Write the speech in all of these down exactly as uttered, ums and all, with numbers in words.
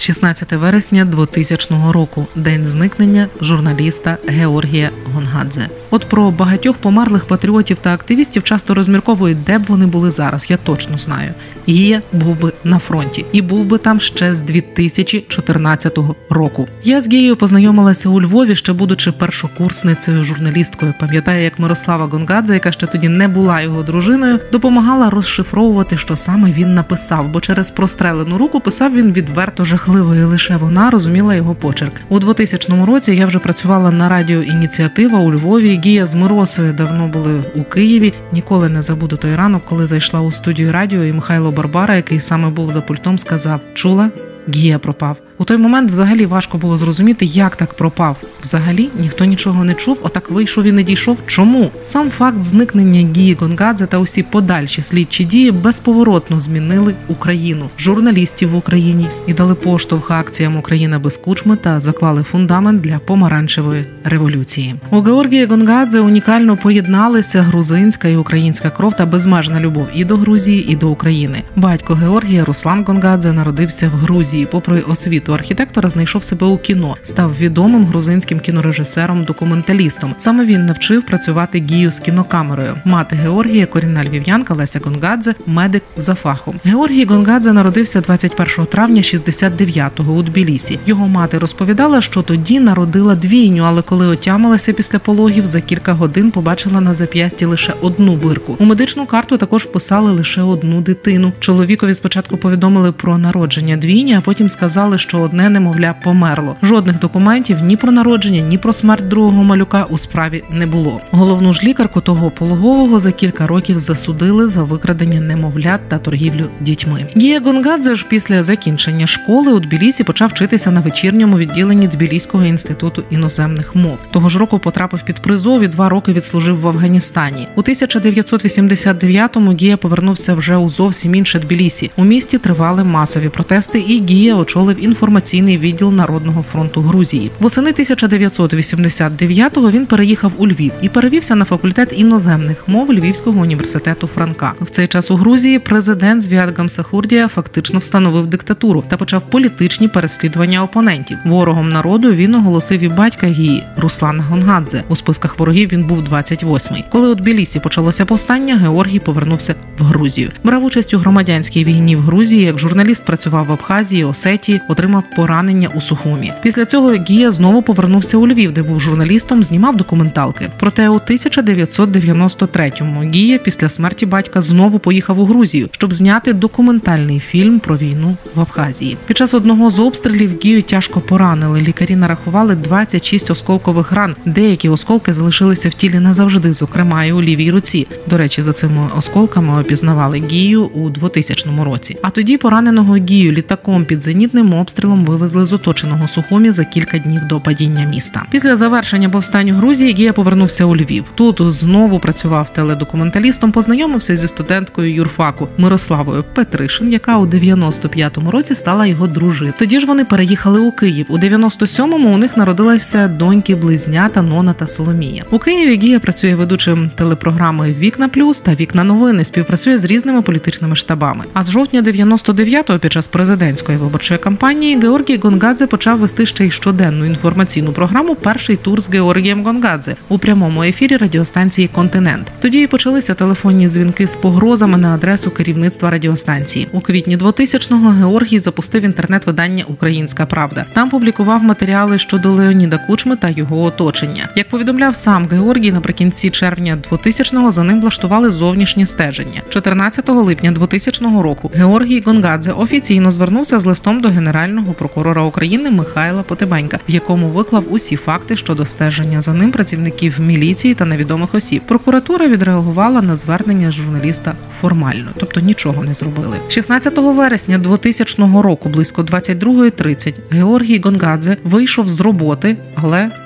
шістнадцяте вересня двотисячного року – день зникнення журналіста Георгія Гонгадзе. От про багатьох померлих патріотів та активістів часто розмірковують, де б вони були зараз, я точно знаю. Гія був би на фронті. І був би там ще з дві тисячі чотирнадцятого року. Я з Гією познайомилася у Львові, ще будучи першокурсницею журналісткою. Пам'ятаю, як Мирослава Гонгадзе, яка ще тоді не була його дружиною, допомагала розшифровувати, що саме він написав, бо через прострелену руку писав він відверто жахливо, і лише вона розуміла його почерк. У двотисячному році я вже працювала на радіо «Ініціатива» у Львові. Гія з Миросою давно були у Києві. Ніколи не забуду той ранок, коли зайшла у студію радіо, і Михайло Барбара, який саме був за пультом, сказав: «Чула? Гія пропав». У той момент взагалі важко було зрозуміти, як так пропав. Взагалі ніхто нічого не чув, отак вийшов і не дійшов. Чому? Сам факт зникнення Гії Гонгадзе та усі подальші слідчі дії безповоротно змінили Україну, журналістів в Україні і дали поштовх акціям «Україна без кучми» та заклали фундамент для помаранчевої революції. У Георгія Гонгадзе унікально поєдналися грузинська і українська кров та безмежна любов і до Грузії, і до України. Батько Георгія, Руслан Гонгадзе, народився в Грузії. Попри освіту архітектора, знайшов себе у кіно, став відомим грузинським кінорежисером-документалістом. Саме він навчив працювати Гію з кінокамерою. Мати Георгія, корінна львів'янка Леся Гонгадзе, медик за фахом. Георгій Гонгадзе народився двадцять першого травня шістдесят дев'ятого у Тбілісі. Його мати розповідала, що тоді народила двійню, але коли отямилася після пологів, за кілька годин побачила на зап'ясті лише одну бирку. У медичну карту також вписали лише одну дитину. Чоловікові спочатку повідомили про народження двійні, а потім сказали, що одне немовля померло. Жодних документів ні про народження, ні про смерть другого малюка у справі не було. Головну ж лікарку того пологового за кілька років засудили за викрадення немовлят та торгівлю дітьми. Гія Гонгадзе ж після закінчення школи у Тбілісі почав вчитися на вечірньому відділенні Тбіліського інституту іноземних мов. Того ж року потрапив під призов і два роки відслужив в Афганістані. У тисяча дев'ятсот вісімдесят дев'ятому Гія повернувся вже у зовсім інше Тбілісі. У місті тривали масові протести, і Гія очолив інформаційний відділ Народного фронту Грузії. Восени тисяча дев'ятсот вісімдесят дев'ятого він переїхав у Львів і перевівся на факультет іноземних мов Львівського університету Франка. В цей час у Грузії президент Звіат Гамсахурдія фактично встановив диктатуру та почав політичні переслідування опонентів. Ворогом народу він оголосив і батька Гії – Руслана Гонгадзе. У списках ворогів він був двадцять восьмий. Коли у Тбілісі почалося повстання, Георгій повернувся в Грузію. Брав участь у громадянській війні в Грузії, як журналіст працював в Абхазії, Осетії, отримав поранення у Сухумі. Після цього Гія знову повернувся у Львів, де був журналістом, знімав документалки. Проте у тисяча дев'ятсот дев'яносто третьому Гія після смерті батька знову поїхав у Грузію, щоб зняти документальний фільм про війну в Абхазії. Під час одного з обстрілів Гію тяжко поранили. Лікарі нарахували двадцять шість осколкових ран. Деякі осколки залишилися в тілі назавжди, зокрема і у лівій руці. До речі, за цими осколками опізнавали Гію у двотисячному році. А тоді пораненого Гію літаком під зенітним обстрілом вивезли з оточеного Сухумі за кілька днів до падіння міста. Після завершення повстань у Грузії Гія повернувся у Львів. Тут знову працював теледокументалістом, познайомився зі студенткою юрфаку Мирославою Петришин, яка у дев'яносто п'ятому році стала його дружиною. Тоді ж вони переїхали у Київ. У дев'яносто сьомому у них народилися доньки-близнята Нона та Соломія. У Києві Гія працює ведучим телепрограми «Вікна Плюс» та «Вікна новини», співпрацює з різними політичними штабами. А з жовтня дев'яносто дев'ятого під час президентської виборчої кампанії Георгій Гонгадзе почав вести ще й щоденну інформаційну програму «Перший тур з Георгієм Гонгадзе» у прямому ефірі радіостанції «Континент». Тоді і почалися телефонні дзвінки з погрозами на адресу керівництва радіостанції. У квітні двотисячного Георгій запустив інтернет-видання «Українська правда». Там публікував матеріали щодо Леоніда Кучми та його оточення. Як повідомляв сам Георгій, наприкінці червня двотисячного за ним влаштували зовнішнє стеження. чотирнадцятого липня двотисячного року Георгій Гонгадзе офіційно звернувся з листом до Генерального прокурора України Михайла Потебенька, в якому виклав усі факти щодо стеження за ним працівників міліції та невідомих осіб. Прокуратура відреагувала на звернення журналіста формально, тобто нічого не зробили. шістнадцятого вересня двотисячного року близько двадцять друга тридцять Георгій Гонгадзе вийшов з роботи, але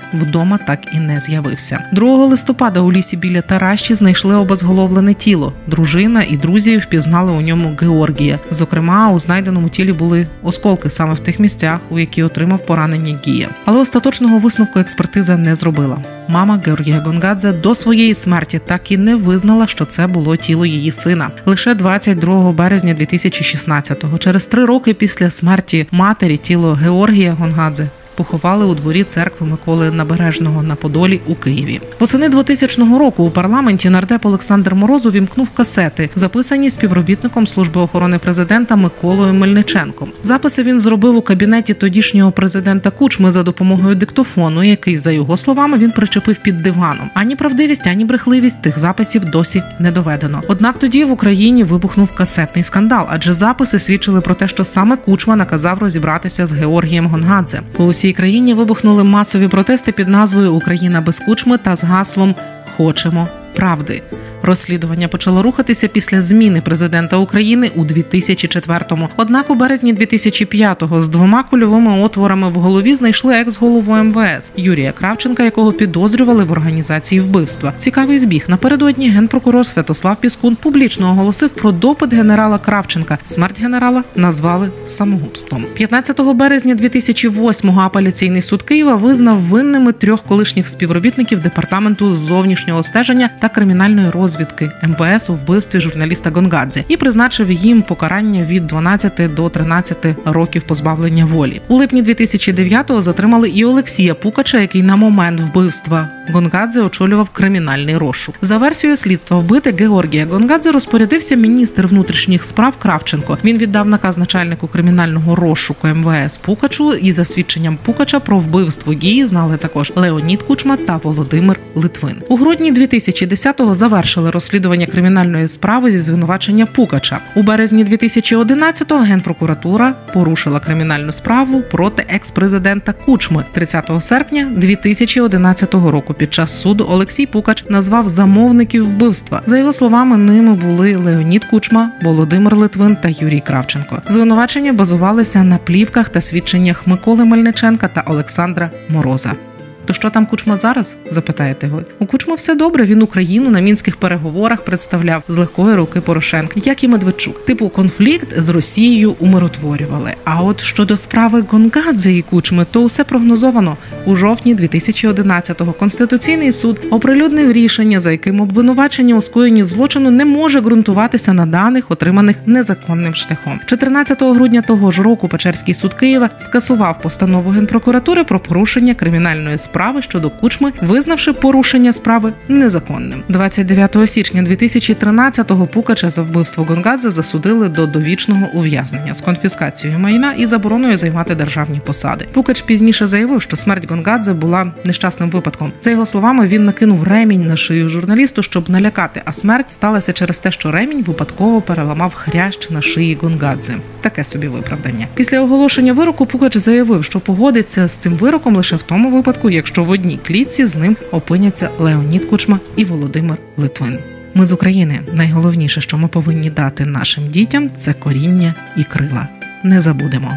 вдома так і не з'явився. другого листопада у лісі біля Таращі знайшли обезголовлене тіло. Дружина і друзі впізнали у ньому Георгія. Зокрема, у знайденому тілі були осколки саме в тих місцях, у які отримав поранення Гія. Але остаточного висновку експертиза не зробила. Мама Георгія Гонгадзе до своєї смерті так і не визнала, що це було тіло її сина. Лише двадцять другого березня дві тисячі шістнадцятого, через три роки після смерті матері, тіло Георгія Гонгадзе поховали у дворі церкви Миколи Набережного на Подолі у Києві. Восени двотисячного року у парламенті нардеп Олександр Мороз увімкнув касети, записані співробітником служби охорони президента Миколою Мельниченком. Записи він зробив у кабінеті тодішнього президента Кучми за допомогою диктофону, який, за його словами, він причепив під диваном. Ані правдивість, ані брехливість тих записів досі не доведено. Однак тоді в Україні вибухнув касетний скандал, адже записи свідчили про те, що саме Кучма наказав розібратися з Георгієм Гонгадзе. По усій країні вибухнули масові протести під назвою «Україна без Кучми» та з гаслом «Хочемо правди». Розслідування почало рухатися після зміни президента України у дві тисячі четвертому. Однак у березні дві тисячі п'ятого з двома кульовими отворами в голові знайшли екс-голову ем ве ес Юрія Кравченка, якого підозрювали в організації вбивства. Цікавий збіг. Напередодні генпрокурор Святослав Піскун публічно оголосив про допит генерала Кравченка. Смерть генерала назвали самогубством. п'ятнадцятого березня дві тисячі восьмого апеляційний суд Києва визнав винними трьох колишніх співробітників Департаменту зовнішнього стеження та кримінальної розвідки ем ве ес у вбивстві журналіста Гонгадзе і призначив їм покарання від дванадцяти до тринадцяти років позбавлення волі. У липні дві тисячі дев'ятого затримали і Олексія Пукача, який на момент вбивства Гонгадзе очолював кримінальний розшук. За версією слідства, вбити Георгія Гонгадзе розпорядився міністр внутрішніх справ Кравченко. Він віддав наказ начальнику кримінального розшуку ем ве ес Пукачу, і за свідченням Пукача про вбивство Гії знали також Леонід Кучма та Володимир Литвин. У грудні дві тисячі десятого завершили розслідування кримінальної справи зі звинувачення Пукача. У березні дві тисячі одинадцятого Генпрокуратура порушила кримінальну справу проти екс-президента Кучми. тридцятого серпня дві тисячі одинадцятого року під час суду Олексій Пукач назвав замовників вбивства. За його словами, ними були Леонід Кучма, Володимир Литвин та Юрій Кравченко. Звинувачення базувалися на плівках та свідченнях Миколи Мельниченка та Олександра Мороза. То що там Кучма зараз? Запитаєте ви. У Кучми все добре, він Україну на мінських переговорах представляв з легкої руки Порошенка, як і Медведчук. Типу конфлікт з Росією умиротворювали. А от щодо справи Гонгадзе і Кучми, то усе прогнозовано. У жовтні дві тисячі одинадцятого Конституційний суд оприлюднив рішення, за яким обвинувачення у скоєнні злочину не може ґрунтуватися на даних, отриманих незаконним шляхом. чотирнадцятого грудня того ж року Печерський суд Києва скасував постанову Генпрокуратури про порушення кримінальної справи справи щодо Кучми, визнавши порушення справи незаконним. двадцять дев'ятого січня дві тисячі тринадцятого Пукача за вбивство Гонгадзе засудили до довічного ув'язнення з конфіскацією майна і забороною займати державні посади. Пукач пізніше заявив, що смерть Гонгадзе була нещасним випадком. За його словами, він накинув ремінь на шию журналісту, щоб налякати, а смерть сталася через те, що ремінь випадково переламав хрящ на шиї Гонгадзе. Таке собі виправдання. Після оголошення вироку Пукач заявив, що погодиться з цим вироком лише в тому випадку, якщо в одній клітці з ним опиняться Леонід Кучма і Володимир Литвин. Ми з України. Найголовніше, що ми повинні дати нашим дітям – це коріння і крила. Не забудемо.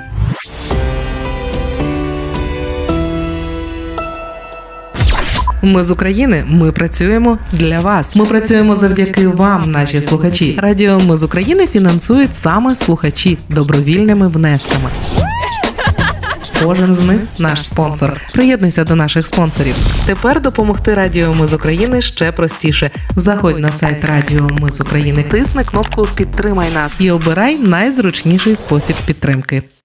Ми з України, ми працюємо для вас. Ми працюємо завдяки вам, наші слухачі. Радіо «Ми з України» фінансують саме слухачі добровільними внесками. Кожен з них – наш спонсор. Приєднуйся до наших спонсорів. Тепер допомогти Радіо «Ми з України» ще простіше. Заходь на сайт Радіо «Ми з України», тисни кнопку «Підтримай нас» і обирай найзручніший спосіб підтримки.